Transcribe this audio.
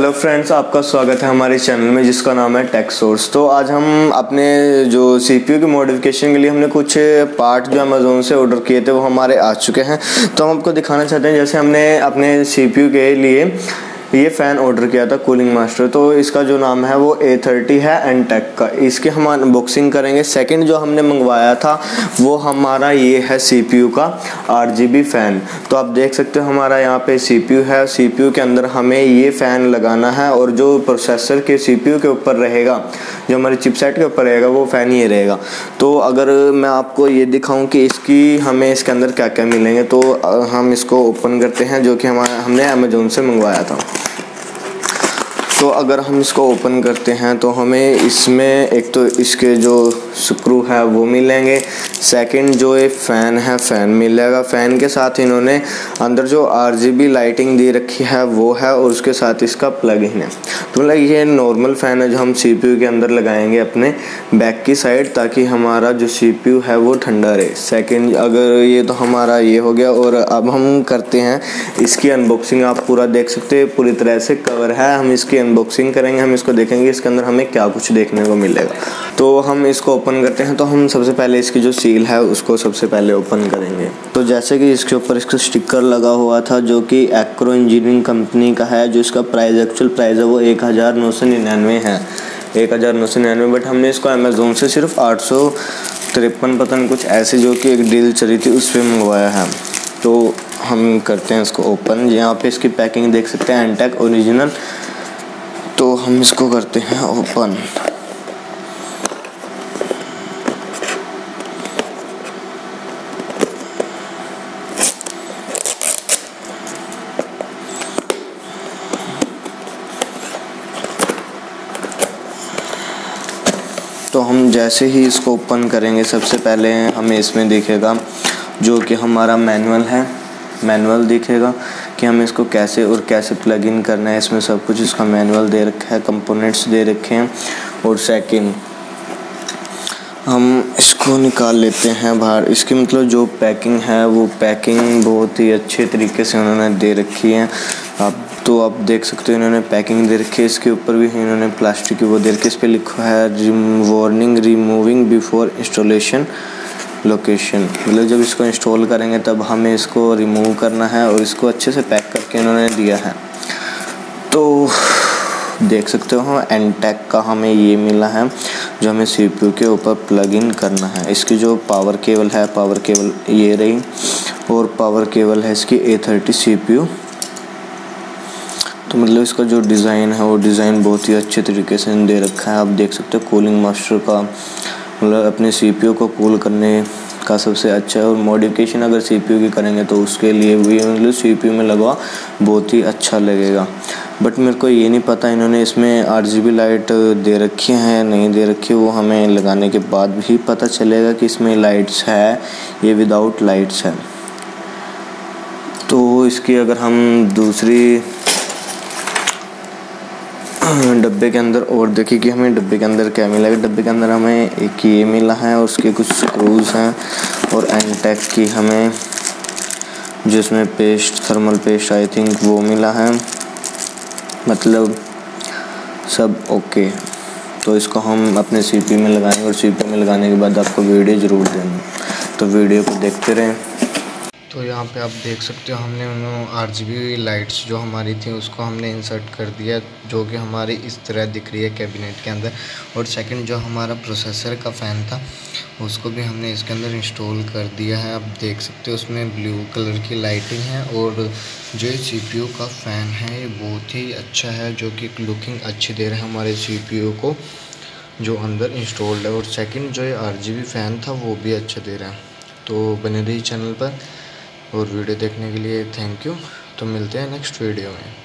Hello friends, आपका स्वागत है हमारे चैनल में जिसका नाम है टेक सोर्स। तो आज हम अपने जो सीपीयू की मॉडिफिकेशन के लिए हमने कुछ पार्ट जो अमेज़ोन से ऑर्डर किए थे वो हमारे आ चुके हैं। तो हम आपको दिखाना चाहते हैं, जैसे हमने अपने सीपीयू के लिए ये फ़ैन ऑर्डर किया था कूलिंग मास्टर। तो इसका जो नाम है वो A30 है एनटेक का। इसकी हम अनबॉक्सिंग करेंगे। सेकंड जो हमने मंगवाया था वो हमारा ये है सीपीयू का RGB फ़ैन। तो आप देख सकते हो हमारा यहाँ पे सीपीयू है। सीपीयू के अंदर हमें ये फ़ैन लगाना है और जो प्रोसेसर के सीपीयू के ऊपर रहेगा, जो हमारे चिपसेट के ऊपर रहेगा, वो फ़ैन ये रहेगा। तो अगर मैं आपको ये दिखाऊँ कि हमें इसके अंदर क्या क्या मिलेंगे, तो हम इसको ओपन करते हैं, जो कि हमने अमेज़ोन से मंगवाया था। तो अगर हम इसको ओपन करते हैं तो हमें इसमें एक तो इसके जो स्क्रू है वो मिलेंगे। सेकंड जो ये फ़ैन है, फ़ैन मिलेगा। फ़ैन के साथ इन्होंने अंदर जो RGB लाइटिंग दे रखी है वो है, और उसके साथ इसका प्लग इन है। तो मतलब ये नॉर्मल फ़ैन है जो हम CPU के अंदर लगाएंगे अपने बैक की साइड, ताकि हमारा जो CPU है वो ठंडा रहे। सेकंड अगर ये तो हमारा ये हो गया। और अब हम करते हैं इसकी अनबॉक्सिंग। आप पूरा देख सकते हैं, पूरी तरह से कवर है। हम इसकी अनबॉक्सिंग करेंगे, हम इसको देखेंगे इसके अंदर हमें क्या कुछ देखने को मिलेगा। तो हम इसको ओपन करते हैं। तो हम सबसे पहले इसकी जो सील है उसको सबसे पहले ओपन करेंगे। तो जैसे कि इसके ऊपर इसका स्टिकर लगा हुआ था जो कि एक्रो इंजीनियरिंग कंपनी का है, जो इसका प्राइस एक्चुअल प्राइस है वो 1999 है, 1999। बट हमने इसको अमेज़ोन से सिर्फ 853 पता नहीं कुछ ऐसे, जो कि एक डील चली थी, उस पर मंगवाया है। तो हम करते हैं इसको ओपन। यहाँ पे इसकी पैकिंग देख सकते हैं, एनटेक ओरिजिनल। तो हम इसको करते हैं ओपन। तो हम जैसे ही इसको ओपन करेंगे, सबसे पहले हमें इसमें दिखेगा जो कि हमारा मैनुअल है। मैनुअल दिखेगा कि हमें इसको कैसे और कैसे प्लग इन करना है। इसमें सब कुछ इसका मैनुअल दे रखा है, कंपोनेंट्स दे रखे हैं। और सेकंड हम इसको निकाल लेते हैं बाहर। इसकी मतलब जो पैकिंग है वो पैकिंग बहुत ही अच्छे तरीके से उन्होंने दे रखी है। आप देख सकते हो इन्होंने पैकिंग दे रखी है। इसके ऊपर भी इन्होंने प्लास्टिक की वो दे रखी है। इस पर लिखा है warning removing before installation location. मतलब जब इसको इंस्टॉल करेंगे तब हमें इसको रिमूव करना है, और इसको अच्छे से पैक करके इन्होंने दिया है। तो देख सकते हो एनटेक का हमें ये मिला है जो हमें CPU के ऊपर प्लग इन करना है। इसकी जो पावर केबल है, पावर केबल ये रही, और पावर केबल है इसकी A30 CPU। तो मतलब इसका जो डिज़ाइन है वो डिज़ाइन बहुत ही अच्छे तरीके से दे रखा है। आप देख सकते हो कूलिंग मास्टर का, मतलब अपने CPU को कूल करने का सबसे अच्छा है। और मॉडिफिकेशन अगर CPU की करेंगे तो उसके लिए भी मतलब CPU में लगवा बहुत ही अच्छा लगेगा। बट मेरे को ये नहीं पता इन्होंने इसमें RGB लाइट दे रखी है नहीं दे रखी, वो हमें लगाने के बाद भी पता चलेगा कि इसमें लाइट्स है, ये विदाउट लाइट्स है। तो इसकी अगर हम दूसरी डब्बे के अंदर और देखिए कि हमें डब्बे के अंदर क्या मिला है। डब्बे के अंदर हमें एक ये मिला है, और उसके कुछ स्क्रूज हैं, और एनटेक की हमें जिसमें paste, thermal paste I think वो मिला है। मतलब सब ओके। तो इसको हम अपने CPU में लगाएंगे, और CPU में लगाने के बाद आपको वीडियो ज़रूर देंगे, तो वीडियो को देखते रहें। तो यहाँ पे आप देख सकते हो हमने RGB लाइट्स जो हमारी थी उसको हमने इंसर्ट कर दिया, जो कि हमारी इस तरह दिख रही है कैबिनेट के अंदर। और सेकंड जो हमारा प्रोसेसर का फ़ैन था उसको भी हमने इसके अंदर इंस्टॉल कर दिया है। आप देख सकते हो उसमें ब्लू कलर की लाइटिंग है। और जो CPU का फ़ैन है ये बहुत ही अच्छा है, जो कि लुकिंग अच्छी दे रहा है हमारे CPU को जो अंदर इंस्टॉल्ड है। और सेकंड जो ये RGB फ़ैन था वो भी अच्छा दे रहा है। तो बने रहिए चैनल पर, और वीडियो देखने के लिए थैंक यू। तो मिलते हैं नेक्स्ट वीडियो में।